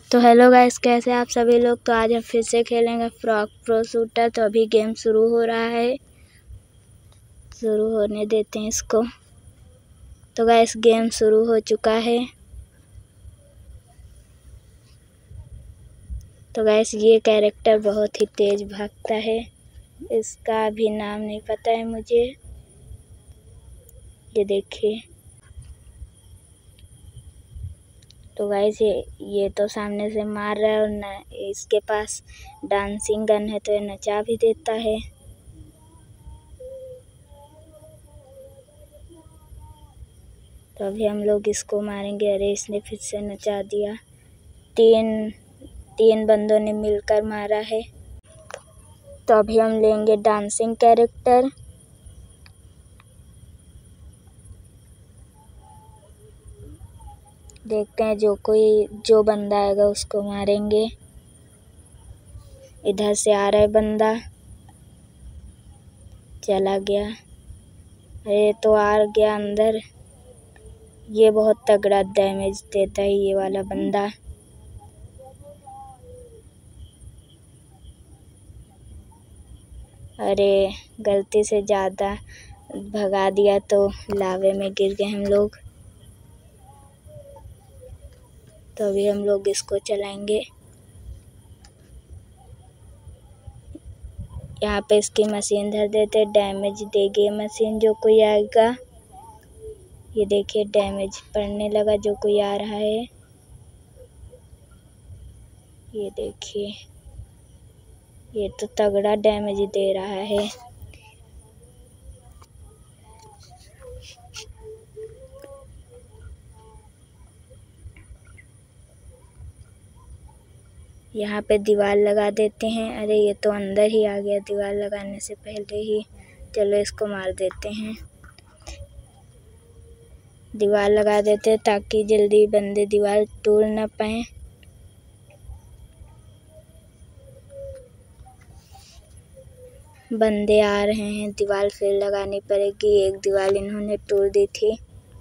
तो hello guys, कैसे आप सभी लोग। तो आज हम फिर से खेलेंगे फ्रॉग प्रो शूटर। तो अभी गेम शुरू हो रहा है, शुरू होने देते हैं इसको। तो गाइस गेम शुरू हो चुका है। तो गाइस ये कैरेक्टर बहुत ही तेज भागता है, इसका भी नाम नहीं पता है मुझे। ये देखिए। तो गाइस ये तो सामने से मार रहा है और न इसके पास डांसिंग गन है, तो ये नचा भी देता है। तो अभी हम लोग इसको मारेंगे। अरे इसने फिर से नचा दिया। तीन बंदों ने मिलकर मारा है। तो अभी हम लेंगे डांसिंग कैरेक्टर। देखते हैं जो बंदा आएगा उसको मारेंगे। इधर से आ रहा है बंदा, चला गया। अरे तो आ गया अंदर। ये बहुत तगड़ा डैमेज देता है ये वाला बंदा। अरे गलती से ज़्यादा भगा दिया तो लावे में गिर गए हम लोग। तो अभी हम लोग इसको चलाएंगे। यहाँ पे इसकी मशीन धर देते, डैमेज देगी ये मशीन जो कोई आएगा। ये देखिए डैमेज पड़ने लगा जो कोई आ रहा है। ये देखिए, ये तो तगड़ा डैमेज दे रहा है। यहाँ पे दीवार लगा देते हैं। अरे ये तो अंदर ही आ गया दीवार लगाने से पहले ही। चलो इसको मार देते हैं। दीवार लगा देते हैं ताकि जल्दी बंदे दीवार तोड़ ना पाए। बंदे आ रहे हैं, दीवार फिर लगानी पड़ेगी। एक दीवार इन्होंने तोड़ दी थी।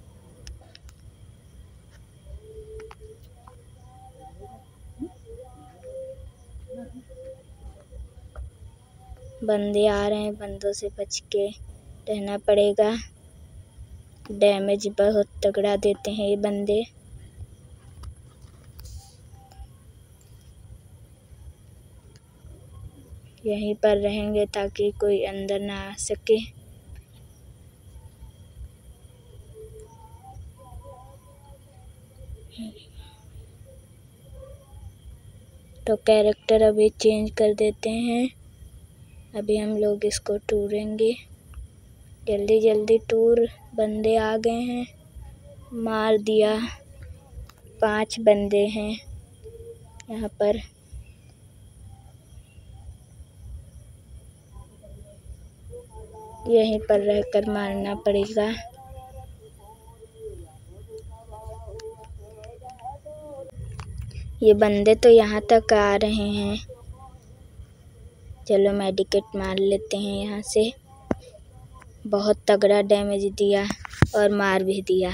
बंदे आ रहे हैं, बंदों से बच के रहना पड़ेगा। डैमेज बहुत तगड़ा देते हैं ये बंदे। यहीं पर रहेंगे ताकि कोई अंदर ना आ सके। तो कैरेक्टर अभी चेंज कर देते हैं। अभी हम लोग इसको टूरेंगे। जल्दी जल्दी टूर। बंदे आ गए हैं, मार दिया। 5 बंदे हैं यहाँ पर। यहीं पर रहकर मारना पड़ेगा। ये बंदे तो यहाँ तक आ रहे हैं। चलो मेडिकेट मार लेते हैं यहाँ से। बहुत तगड़ा डैमेज दिया और मार भी दिया।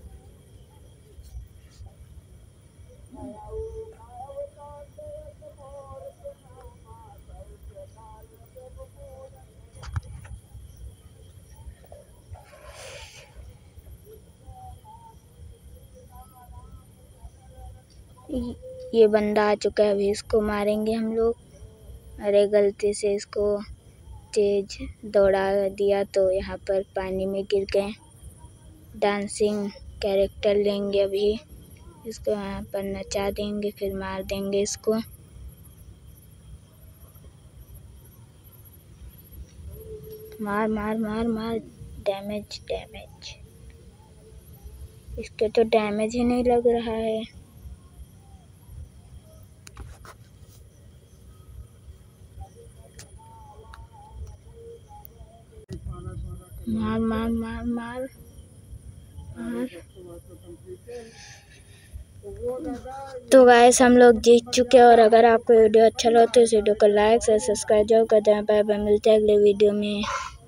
ये बंदा आ चुका है, अभी इसको मारेंगे हम लोग। अरे गलती से इसको तेज दौड़ा दिया तो यहाँ पर पानी में गिर गए। डांसिंग कैरेक्टर लेंगे अभी, इसको यहाँ पर नचा देंगे, फिर मार देंगे इसको। मार मार मार मार। Damage damage. इसके तो डैमेज ही नहीं लग रहा है। मार मार मार मार मार। तो गाइस हम लोग जीत चुके हैं। और अगर आपको वीडियो अच्छा लगा तो इस वीडियो को लाइक से सब्सक्राइब जरूर कर देना। बाय बाय, मिलते हैं अगले वीडियो में।